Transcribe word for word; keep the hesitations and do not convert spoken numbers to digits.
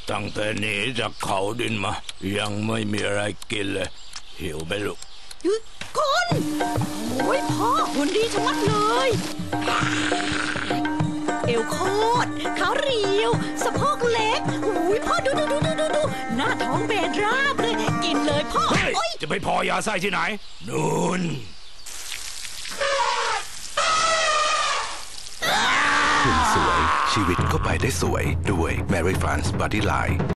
ตั้งแต่หนีจากเขาดินมายังไม่มีอะไรกินเลยหิวไหมลูกคุณโอ้ยพ่อหุ่นดีชะมัดเลยเอวโคตรขาเรียวสะโพกเล็กอุ้ยพ่อดูดูดูดูดูดูหน้าท้องแบนราบเลยกินเลยพ่อจะไปพอยาไส้ที่ไหนนู่นหุ่นสวยชีวิตก็ไปได้สวยด้วย Mary France Body Line